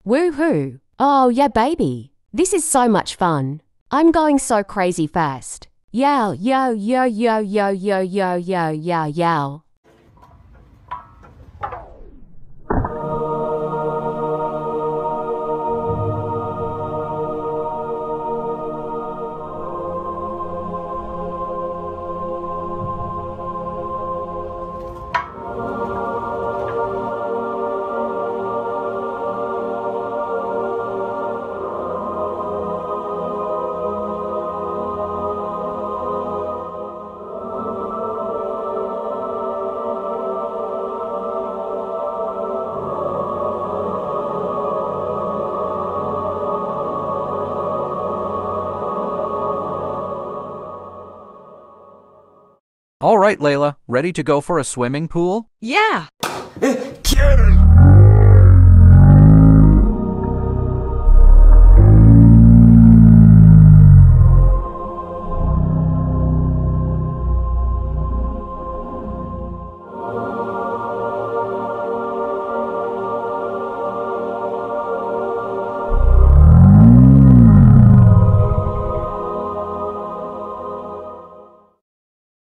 Woohoo! Oh, yeah, baby. This is so much fun. I'm going so crazy fast. Yow, yo, yo, yo, yo, yo, yo, yo, yo, yow. All right, Layla, ready to go for a swimming pool? Yeah. Karen!